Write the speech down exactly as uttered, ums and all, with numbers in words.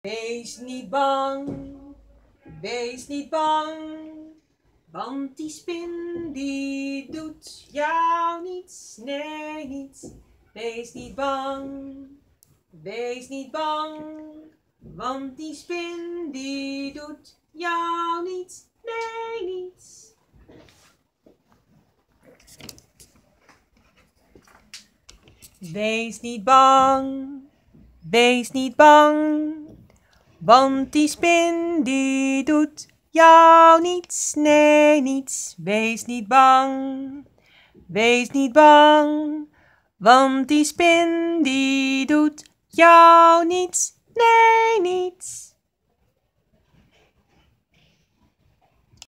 Wees niet bang, wees niet bang, want die spin die doet jou niets, nee niets. Wees niet bang, wees niet bang, want die spin die doet jou niets, nee niets. Wees niet bang, wees niet bang, want die spin die doet jou niets, nee niets. Wees niet bang, wees niet bang, want die spin die doet jou niets, nee niets.